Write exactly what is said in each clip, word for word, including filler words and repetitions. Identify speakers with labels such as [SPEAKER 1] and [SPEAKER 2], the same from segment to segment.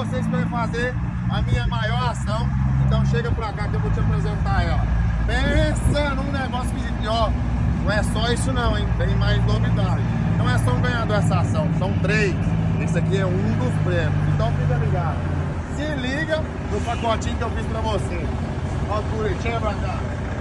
[SPEAKER 1] vocês para fazer a minha maior ação. Então chega pra cá que eu vou te apresentar ela. Pensa num negócio que, ó, não é só isso não, hein? Tem mais novidade. Não é só um ganhador essa ação, são três. Esse aqui é um dos prêmios. Então fica ligado. Se liga no pacotinho que eu fiz pra você. Ó, Turi, chega pra cá.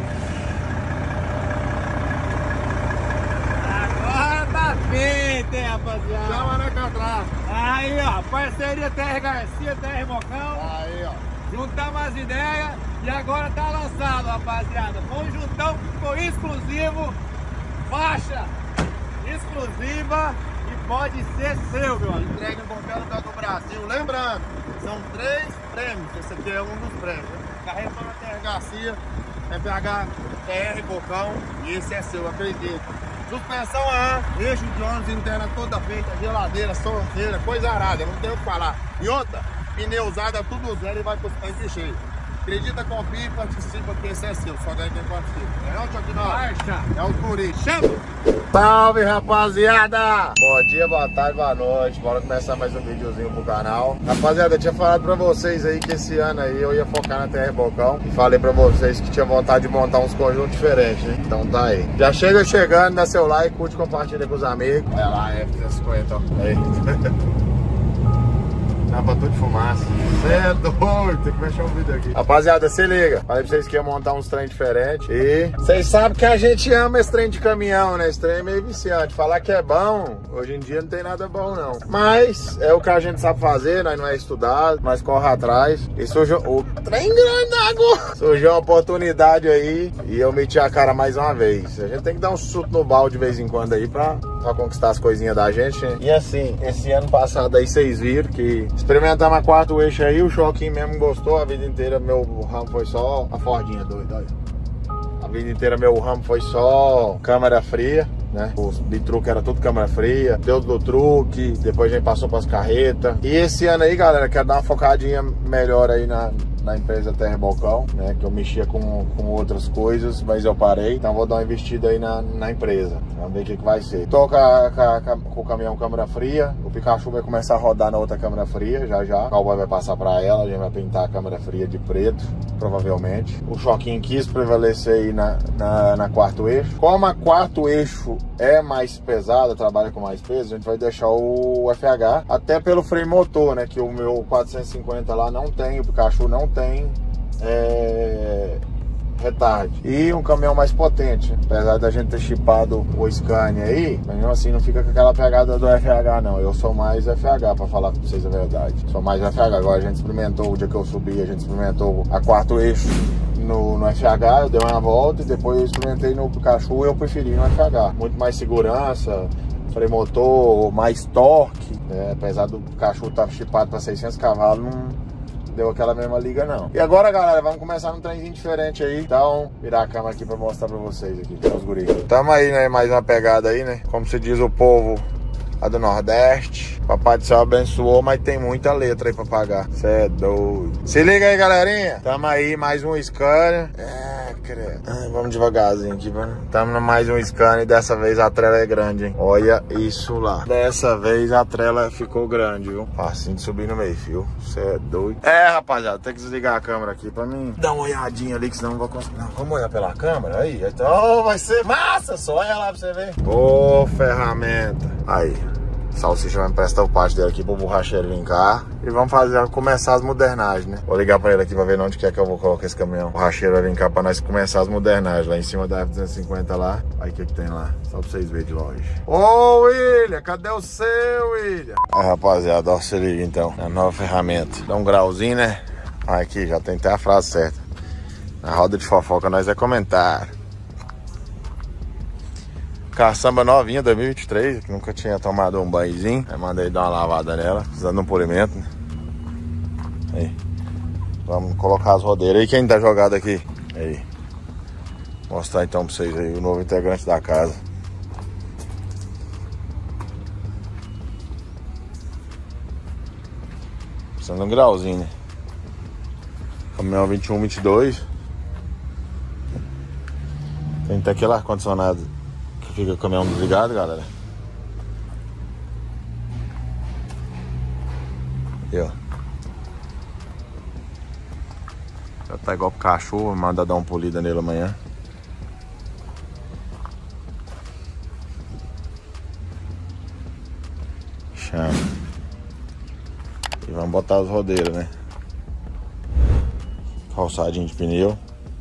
[SPEAKER 2] Agora tá feito, hein, rapaziada?
[SPEAKER 1] Chama na catraca.
[SPEAKER 2] Aí, ó, parceria T R Garcia, T R Bocão.
[SPEAKER 1] Aí, ó.
[SPEAKER 2] Juntamos as ideias e agora tá lançado, rapaziada. Foi um juntão que ficou exclusivo. Faixa exclusiva e pode ser seu, meu amigo.
[SPEAKER 1] Entrega em qualquer lugar do Brasil. Lembrando, são três prêmios. Esse aqui é um dos prêmios. Carrega para T R Garcia, F H T R Bocão e esse é seu, acredito. Suspensão A, eixo de ônibus interna toda feita, geladeira, sonzeira, coisa arada, não tem o que falar. E outra, pneu usada tudo zero e vai pro tanque cheio. Acredita, confia e participa, que esse é seu, só ganha quem participa. É o Chuck Norris?
[SPEAKER 2] Marcha!
[SPEAKER 1] É o Turi, chama! Salve, rapaziada! Bom dia, boa tarde, boa noite. Bora começar mais um videozinho pro canal. Rapaziada, eu tinha falado pra vocês aí que esse ano aí eu ia focar na T R Bocão. E falei pra vocês que tinha vontade de montar uns conjuntos diferentes, né? Então tá aí. Já chega chegando, dá seu like, curte, compartilha com os amigos. Olha lá, F trezentos e cinquenta, ó. Aí. Tava tudo de fumaça. Você é doido, tem que mexer um vídeo aqui. Rapaziada, se liga. Falei pra vocês que ia montar uns trem diferentes. E vocês sabem que a gente ama esse trem de caminhão, né? Esse trem é meio viciante. Falar que é bom, hoje em dia não tem nada bom, não. Mas é o que a gente sabe fazer, nós não é estudado, mas corre atrás. E surgiu o trem grande agora. Surgiu uma oportunidade aí e eu meti a cara mais uma vez. A gente tem que dar um chute no balde de vez em quando aí pra, pra conquistar as coisinhas da gente, né? E assim, esse ano passado aí vocês viram que experimentamos a quarto eixo aí, o choquinho mesmo gostou, a vida inteira meu ramo foi só a Fordinha doida, olha. A vida inteira meu ramo foi só câmera fria, né? Os bitruques era tudo câmera fria, Deus do truque, depois a gente passou para as carretas. E esse ano aí, galera, quero dar uma focadinha melhor aí na, na empresa T R Bocão, né? Que eu mexia com, com outras coisas, mas eu parei, então vou dar uma investida aí na, na empresa. Vamos ver o que, que vai ser. Tô com, a, com, a, com o caminhão câmera fria, o Pikachu vai começar a rodar na outra câmera fria, já já. O Cowboy vai passar para ela, a gente vai pintar a câmera fria de preto, provavelmente. O choquinho quis prevalecer aí na, na, na quarto eixo. Como a quarto eixo é mais pesada, trabalha com mais peso, a gente vai deixar o F H, até pelo freio motor, né? Que o meu quatrocentos e cinquenta lá não tem, o Pikachu não tem é, retarde. E um caminhão mais potente, apesar da gente ter chipado o Scania aí, mas mesmo assim não fica com aquela pegada do F H não. Eu sou mais F H, pra falar com vocês a verdade. Sou mais F H. Agora a gente experimentou, o dia que eu subi, a gente experimentou a quarto eixo No, no F H, eu dei uma volta e depois eu experimentei no Pikachu e eu preferi no F H. Muito mais segurança, freio motor, mais torque, né? Apesar do Pikachu estar chipado para seiscentos cavalos, não deu aquela mesma liga não. E agora, galera, vamos começar num trenzinho diferente aí. Então, virar a câmera aqui para mostrar para vocês aqui, os guris. Tamo aí, né? Mais uma pegada aí, né? Como se diz o povo lá do Nordeste. Papai do céu abençoou, mas tem muita letra aí pra pagar. Cê é doido. Se liga aí, galerinha. Tamo aí, mais um Scania. É, credo. Ai, vamos devagarzinho aqui, mano. Tamo mais um Scania e dessa vez a trela é grande, hein? Olha isso lá. Dessa vez a trela ficou grande, viu? Facinho de subir no meio fio. Cê é doido. É, rapaziada, tem que desligar a câmera aqui pra mim dar uma olhadinha ali, que senão não vou conseguir. Não, vamos olhar pela câmera aí. Então, vai ser massa. Só olha lá pra você ver. Ô, ferramenta. Aí. Salsicha vai emprestar o pátio dele aqui pro borracheiro linkar. E vamos fazer, começar as modernagens, né? Vou ligar pra ele aqui pra ver onde que é que eu vou colocar esse caminhão. O borracheiro vai linkar pra nós começar as modernagens. Lá em cima da F duzentos e cinquenta lá. Aí o que que tem lá? Só pra vocês verem de longe. Ô, William, cadê o seu, William? Aí, rapaziada, ó, se liga então. A nova ferramenta. Dá um grauzinho, né? Aí, aqui, já tem até a frase certa. Na roda de fofoca nós é comentário. Caçamba novinha, dois mil e vinte e três, que nunca tinha tomado um banhozinho. Aí mandei dar uma lavada nela, precisando de um polimento, né? Aí. Vamos colocar as rodeiras aí. Quem tá jogado aqui? Aí. Mostrar então pra vocês aí o novo integrante da casa. Precisando de um grauzinho, né? Caminhão vinte e um, vinte e dois. Tem até aquele ar-condicionado. Fica o caminhão desligado, galera. Aqui, ó. Já tá igual pro cachorro, manda dar uma polida nele amanhã. Chama. E vamos botar os rodeiros, né? Calçadinho de pneu.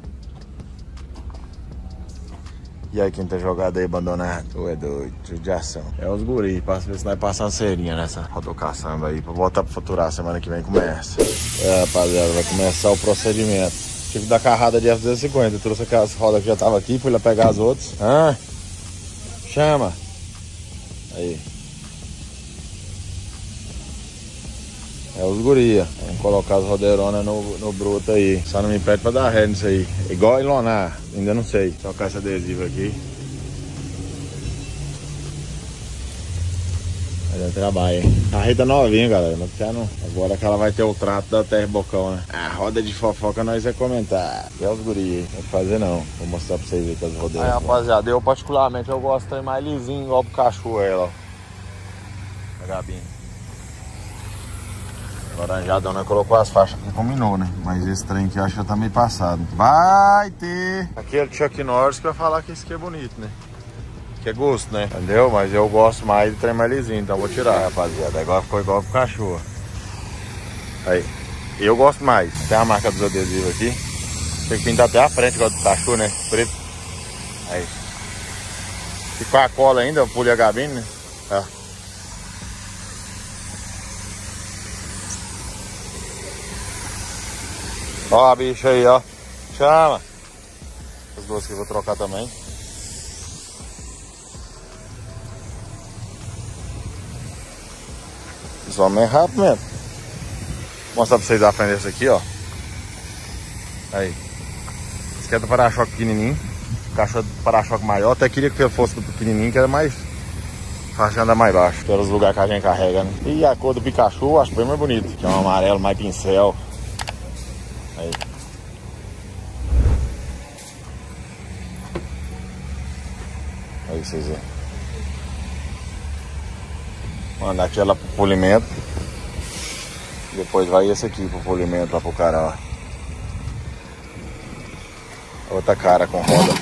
[SPEAKER 1] E aí, quem tá jogado aí abandonado? Tu é doido, judiação. É os guri, passa ver se nós passar uma cerinha nessa rodocaçamba aí, pra voltar pra faturar. Semana que vem começa. É, rapaziada, vai começar o procedimento. Tive que dar carrada de F duzentos e cinquenta. Eu trouxe aquelas rodas que já tava aqui, fui lá pegar as outras. Ah, chama. Aí. É os guria. Vamos colocar as rodeironas no, no bruto aí. Só não me pede pra dar ré nisso aí. Igual ilonar. Ainda não sei. Tocar esse adesivo aqui. Vai dar trabalho, hein? A reta novinha, galera. Mas já não... Agora que ela vai ter o trato da Terra Bocão, né? A roda de fofoca nós vai comentar. É os guri, não vai fazer não. Vou mostrar pra vocês aí com as rodeiras. Aí, rapaziada, eu particularmente eu gosto de mais lisinho, igual pro cachorro aí, ó. A Gabinha. Laranjadona colocou as faixas que combinou, né? Mas esse trem aqui eu acho que já tá meio passado. Vai ter aquele Chuck Norris que vai falar que esse aqui é bonito, né? Que é gosto, né? Entendeu? Mas eu gosto mais de trem mais lisinho, então eu vou tirar, rapaziada. Agora ficou igual pro cachorro. Aí. Eu gosto mais. Tem a marca dos adesivos aqui. Tem que pintar até a frente igual do cachorro, né? Preto. Aí. E com a cola ainda, pule a gabine, né? Tá. Ó a bicha aí, ó. Chama. As duas que eu vou trocar também. Só meio rápido mesmo. Vou mostrar pra vocês a frente desse aqui, ó. Aí. Esse aqui é do para-choque pequenininho. O cachorro do para-choque maior. Até queria que fosse do pequenininho, que era mais fácil de andar mais baixo. Pelos lugares que a gente carrega, né? E a cor do Pikachu, acho bem mais bonito. Que é um amarelo mais pincel. Aí. Aí vocês verem. Mandar aquela pro polimento. Depois vai esse aqui pro polimento lá pro cara, ó. Outra cara com roda.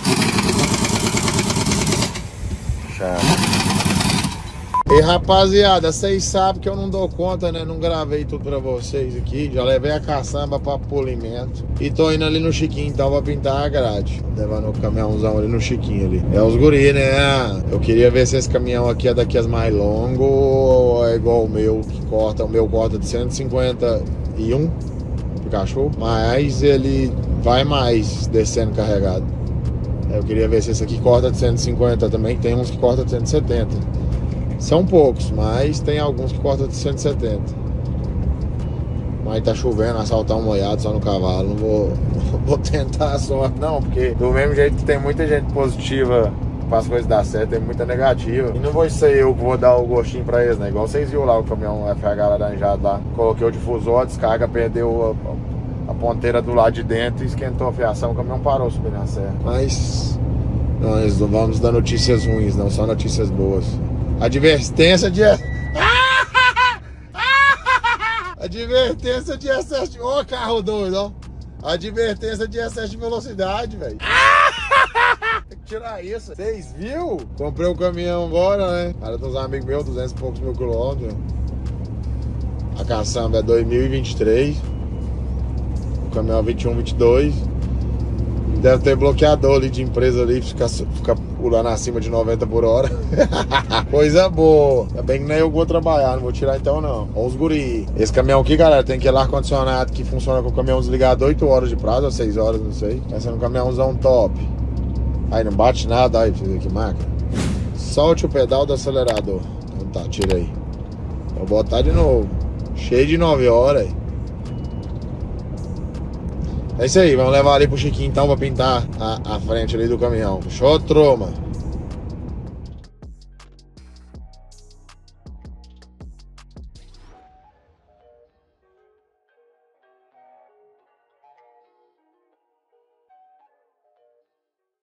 [SPEAKER 1] Chama. E rapaziada, vocês sabem que eu não dou conta, né? Não gravei tudo pra vocês aqui. Já levei a caçamba pra polimento. E tô indo ali no Chiquinho, então, pra pintar a grade. Levando o caminhãozão ali no Chiquinho ali. É os guri, né? Eu queria ver se esse caminhão aqui é daqueles mais longos ou é igual o meu, que corta. O meu corta de cento e cinquenta e um pro cachorro. Mas ele vai mais descendo carregado. Eu queria ver se esse aqui corta de cento e cinquenta também. Tem uns que corta de cento e setenta. São poucos, mas tem alguns que cortam de cento e setenta. Mas tá chovendo, assaltar um molhado só no cavalo. Não vou, não vou tentar a sorte não, porque do mesmo jeito que tem muita gente positiva para as coisas dar certo, tem muita negativa. E não vou ser eu que vou dar o gostinho pra eles, né? Igual vocês viram lá o caminhão F H laranjado lá. Coloquei o difusor, a descarga, perdeu a, a ponteira do lado de dentro e esquentou a fiação. O caminhão parou subindo a serra. Mas nós não vamos dar notícias ruins, não, só notícias boas. Advertência de... Advertência de excesso de... Ô, carro doido, ó. Advertência de excesso de velocidade, velho. Tem que tirar isso. Vocês viu? Comprei o um caminhão agora, né? Cara, dos amigos meus, duzentos e poucos mil quilômetros. A caçamba é dois mil e vinte e três. O caminhão é vinte e um, vinte e dois. Deve ter bloqueador ali de empresa ali, ficar fica pulando acima de noventa por hora. Coisa boa. Ainda bem que nem eu vou trabalhar, não vou tirar então não. Olha os guri. Esse caminhão aqui, galera, tem aquele ar-condicionado que funciona com o caminhão desligado oito horas de prazo, ou seis horas, não sei. Vai ser um caminhãozão top. Aí não bate nada, aí, filho, que máquina. Solte o pedal do acelerador. Então tá, tira aí. Vou botar de novo. Cheio de nove horas aí. É isso aí, vamos levar ali pro Chiquinho então pra pintar a, a frente ali do caminhão. Fechou, troma?